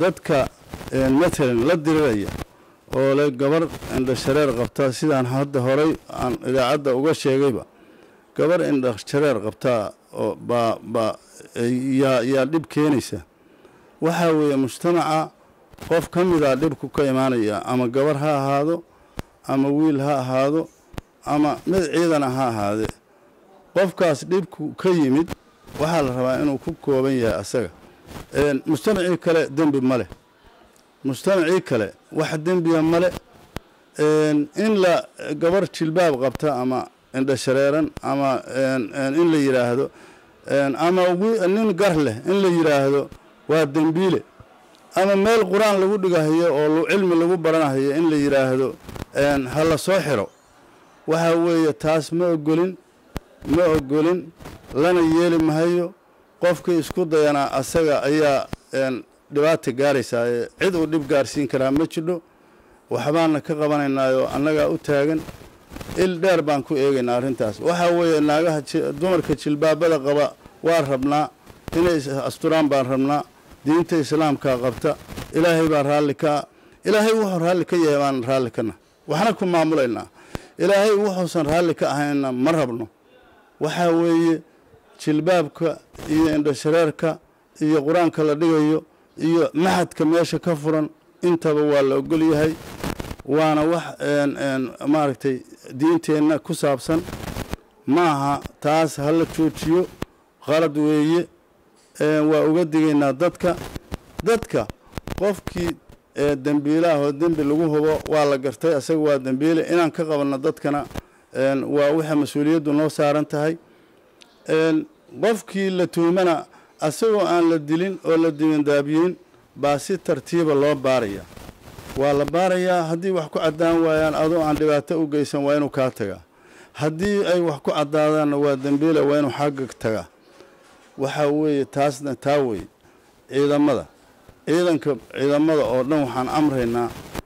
dadka مثلا la diriraya oo la gabar indha shareer qabta sidaan hadda horay aan idaacada uga sheegayba gabar indha shareer qabta oo yaa dhib keenaysa waxa weeye mujtamaca qof kamida dhibku ka imaanaya ama gabar ha ahaado ama wiil ha ahaado ama mid ciidan ha ahaade qofkaas dhibku ka yimid waxa la rabaa inuu ku kooban yahay asaga mujtamaci kale dambi male mujtamaci kale wax dambiya male in la gabar jilbaab qabta ama indha shareeran ama in la yiraahdo ama nin gar leh in la yiraahdo waa dambiile ama meel quraan lagu dhigahayo oo cilmi lagu baranayo in la yiraahdo hala soo xiro waxa weeye taas ma ogolin lana yeeli mahayo qofkii isku dayana asaga ayaa dhibaato gaaraysa cid uu dhib gaarsiin karaa ma jiro waxbaana ka qabanaynaayo annaga u taagan il dheer baan ku eegaynaa arintaas waxa weeye naagaha dumarka jilbaabada qaba waa rabnaa inay asturaan baan rabnaa diinta islaamka qabta ilaahay baa raalli ka ilaahay wuxuu raalli ka yahay baan raalli kana waxna ku maamulaynaa ilaahay wuxuusan raalli ka ahayna ma rabno waxa weeye jilbaabka iyo indha shareerka iyo quraanka la dhigayo iyo maxadka meesha ka furan intaba waa la ogol yahay waana wax maaragtay diinteena ku saabsan maaha taas hal joojiyo qalad weeye waa uga digaynaa dadka qofkii dambiilaha oo dambi lagu hubo waa la gartay asaga waa dambiile inaan ka qabanno dadkana waa waxa mas'uuliyadu noo saaran tahay qofkii la tuumana asagoo aan la dilin oo la diin daabiyin baa si tartiiba loo baaraya waa la baarayaa haddii wax ku cadaan waayaan adoo aan dhibaato u geysan waa inuu ka tagaa haddii ay wax ku cadaadaan waa dambiile waa inuu xagga tagaa waxa weeye taasna taa weeye ciidamada oo dhan waxaan amraynaa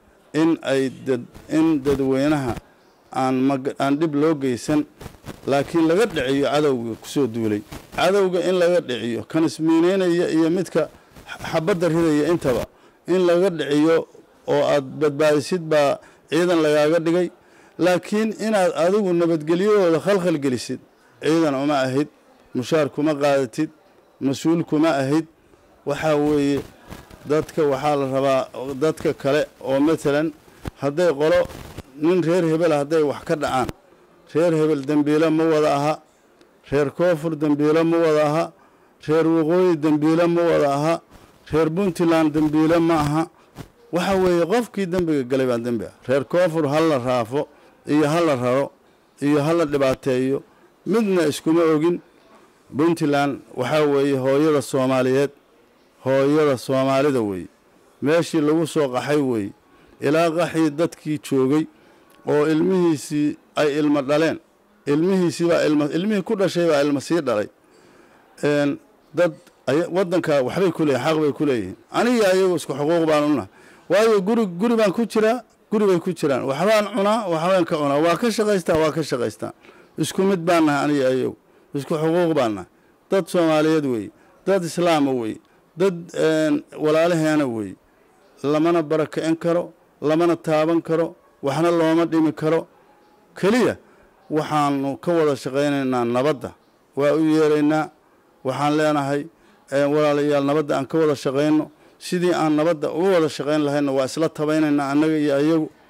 in dadweynaha aan dhib loo geysan laakiin laga dhiciyo cadawga ku soo duulay cadawga in laga dhiciyo kan ismiineynaya iyo midka xabadda ridaya intaba in laga dhiciyo oo aad badbaadisid baa ciidan lagaaga dhigay laakiin inaad adigu nabadgelyadooda khalkhal gelisid ciidan uma ahid mushaar kuma qaadatid mas'uul kuma ahid waxa weeye dadka waxaa la rabaa dadka kale oo مثلا hadday qolo nin reer hebel hadday wax ka dhacaan reer hebel dambiile ma wada aha reer koonfur dambiile ma wada aha reer waqooyi dambiile ma wada aha reer Puntland dambiile ma aha waxa weeye qofkii dambiga galay baa dambiga reer koonfur hal la raafo iyo hal la raro iyo hal la dhibaateeyo midna iskuma ogin Puntland waxa weeye hooyada Soomaaliyeed hooyada Soomaalida weeye meeshii lagu soo qaxay weeye ilaa qaxii dadkii joogay oo ilmihiisii ay ilma dhaleen ilmihii ku dhashay baa ilma sii dhalay dad wadanka waxbay ku leeyahay xaq bay ku leeyihiin aniga ayagu isku xuquuq baan u nahay waayo guri baan ku jiraa guri bay ku jiraan waxbaan cunaa waxbaan ka cunaa waa ka shaqaystaan isku mid baan nahay aniga ayagu isku xuquuq baan nahay dad Soomaaliyeed weeye dad islaam weeye dad walaalaheena weeye lamana barakeen karo lamana taaban karo waxna looma dhimi karo kaliya waxaanu ka wada shaqeynaynaa nabadda waa u yeeraynaa waxaan leenahay walaalayaal nabadda aan ka wada shaqeyno sidii aan nabadda uga wada shaqeyn lahayn waa isla tabaynaynaa annaga iyo ayagu